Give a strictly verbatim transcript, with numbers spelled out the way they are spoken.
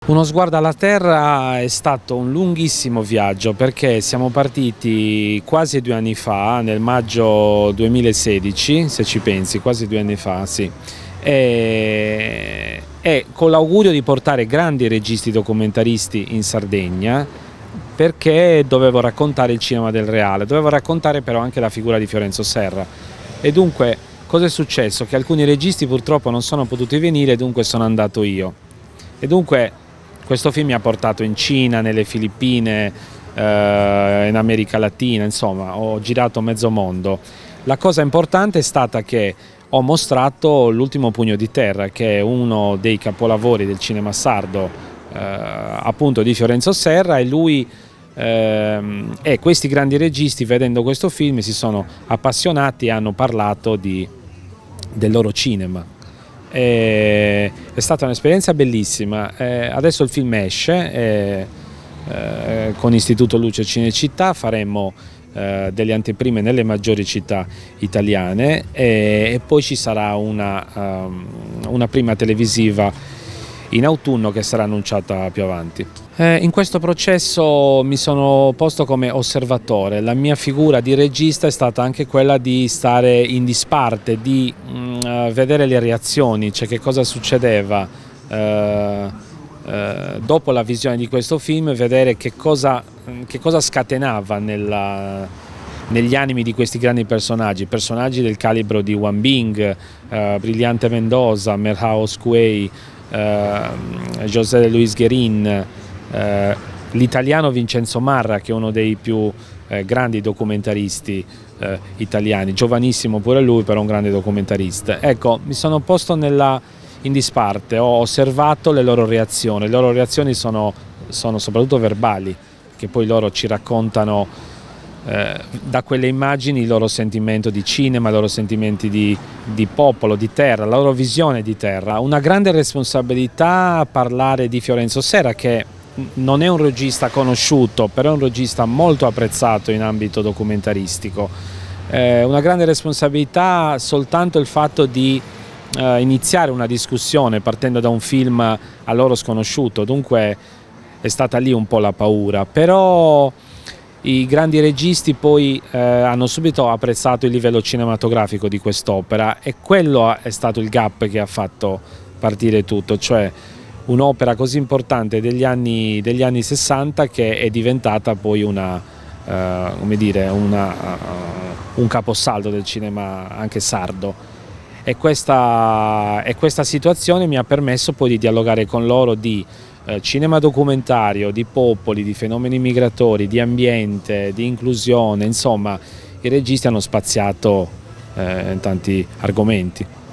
Uno sguardo alla Terra è stato un lunghissimo viaggio, perché siamo partiti quasi due anni fa, nel maggio duemilasedici, se ci pensi, quasi due anni fa, sì, e, e con l'augurio di portare grandi registi documentaristi in Sardegna, perché dovevo raccontare il cinema del reale, dovevo raccontare però anche la figura di Fiorenzo Serra. E dunque cosa è successo? Che alcuni registi purtroppo non sono potuti venire, e dunque sono andato io. E dunque questo film mi ha portato in Cina, nelle Filippine, eh, in America Latina, insomma ho girato mezzo mondo. La cosa importante è stata che ho mostrato L'ultimo pugno di terra, che è uno dei capolavori del cinema sardo, eh, appunto di Fiorenzo Serra, e lui eh, e questi grandi registi, vedendo questo film, si sono appassionati e hanno parlato di, del loro cinema. E è stata un'esperienza bellissima. Eh, adesso il film esce, eh, eh, con Istituto Luce Cinecittà faremo eh, delle anteprime nelle maggiori città italiane, e, e poi ci sarà una, um, una prima televisiva in autunno che sarà annunciata più avanti. Eh, in questo processo mi sono posto come osservatore. La mia figura di regista è stata anche quella di stare in disparte, di mh, vedere le reazioni, cioè che cosa succedeva eh, eh, dopo la visione di questo film, vedere che cosa, che cosa scatenava nella, negli animi di questi grandi personaggi, personaggi del calibro di Wang Bing, eh, Brillante Mendoza, Milhouse Quay, Uh, José Luis Guerin, uh, l'italiano Vincenzo Marra, che è uno dei più uh, grandi documentaristi uh, italiani, giovanissimo pure lui, però un grande documentarista. Ecco, mi sono posto nella, in disparte, ho osservato le loro reazioni. Le loro reazioni sono, sono soprattutto verbali, che poi loro ci raccontano Eh, da quelle immagini il loro sentimento di cinema, i loro sentimenti di, di popolo, di terra, la loro visione di terra. Una grande responsabilità parlare di Fiorenzo Serra, che non è un regista conosciuto, però è un regista molto apprezzato in ambito documentaristico. Eh, una grande responsabilità soltanto il fatto di eh, iniziare una discussione partendo da un film a loro sconosciuto, dunque è stata lì un po' la paura, però i grandi registi poi eh, hanno subito apprezzato il livello cinematografico di quest'opera, e quello è stato il gap che ha fatto partire tutto, cioè un'opera così importante degli anni, degli anni sessanta, che è diventata poi una, eh, come dire, una, uh, un caposaldo del cinema anche sardo. E questa, e questa situazione mi ha permesso poi di dialogare con loro di cinema documentario, di popoli, di fenomeni migratori, di ambiente, di inclusione, insomma i registi hanno spaziato eh, in tanti argomenti.